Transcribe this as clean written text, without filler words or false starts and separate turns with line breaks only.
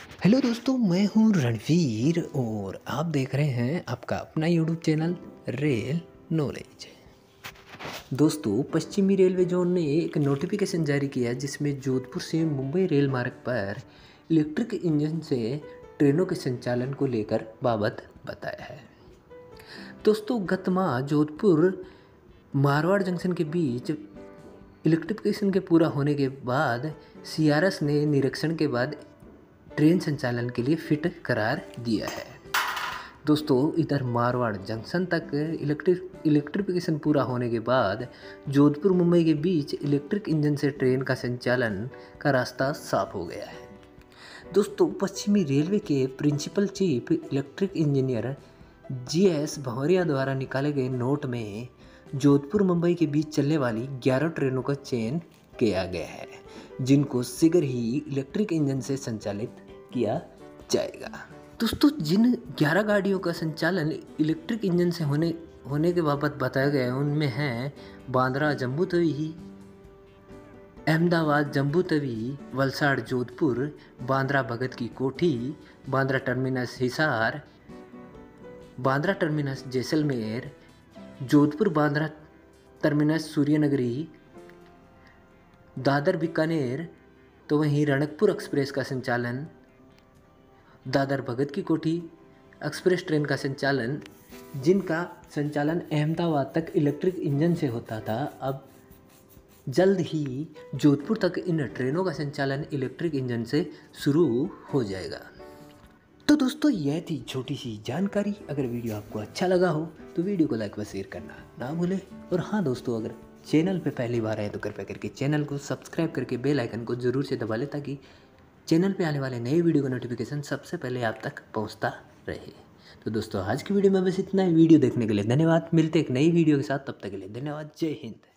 Hello दोस्तों, मैं हूं रणवीर और आप देख रहे हैं आपका अपना यूट्यूब चैनल रेल नॉलेज। दोस्तों, पश्चिमी रेलवे जोन ने एक नोटिफिकेशन जारी किया है जिसमें जोधपुर से मुंबई रेल मार्ग पर इलेक्ट्रिक इंजन से ट्रेनों के संचालन को लेकर बाबत बताया है। दोस्तों, गत माह जोधपुर मारवाड़ जंक्शन के बीच इलेक्ट्रिफिकेशन के पूरा होने के बाद सीआरएस ने निरीक्षण के बाद ट्रेन संचालन के लिए फिट करार दिया है। दोस्तों, इधर मारवाड़ जंक्शन तक इलेक्ट्रिफिकेशन पूरा होने के बाद जोधपुर मुंबई के बीच इलेक्ट्रिक इंजन से ट्रेन का संचालन का रास्ता साफ हो गया है। दोस्तों, पश्चिमी रेलवे के principal chief electric engineer GS Bhanwariya द्वारा निकाले गए नोट में जोधपुर मुंबई के बीच चलने वाली 11 ट्रेनों का चयन किया गया है, जिनको शीघ्र ही इलेक्ट्रिक इंजन से संचालित किया जाएगा। दोस्तों, जिन 11 गाड़ियों का संचालन इलेक्ट्रिक इंजन से होने के बाबत बताया गया है उनमें हैं बांद्रा जम्मू तवी, अहमदाबाद जम्मू तवी, वलसाड़ जोधपुर, बांद्रा भगत की Kothi, Bandra terminus Hisar, Bandra terminus Jaisalmer, Jodhpur Bandra terminus Suryanagari, Dadar Bikaner. तो वहीं रणकपुर एक्सप्रेस का संचालन, दादर भगत की कोठी एक्सप्रेस ट्रेन का संचालन, जिनका संचालन अहमदाबाद तक इलेक्ट्रिक इंजन से होता था, अब जल्द ही जोधपुर तक इन ट्रेनों का संचालन इलेक्ट्रिक इंजन से शुरू हो जाएगा। तो दोस्तों, यह थी छोटी सी जानकारी। अगर वीडियो आपको अच्छा लगा हो तो वीडियो को लाइक व शेयर करना ना भूलें। और हाँ दोस्तों, अगर चैनल पे पहली बार आए तो कृपया करके चैनल को सब्सक्राइब करके बेल आइकन को ज़रूर से दबा लें ताकि चैनल पे आने वाले नए वीडियो का नोटिफिकेशन सबसे पहले आप तक पहुंचता रहे। तो दोस्तों, आज की वीडियो में बस इतना ही। वीडियो देखने के लिए धन्यवाद। मिलते एक नई वीडियो के साथ, तब तक के लिए धन्यवाद। जय हिंद।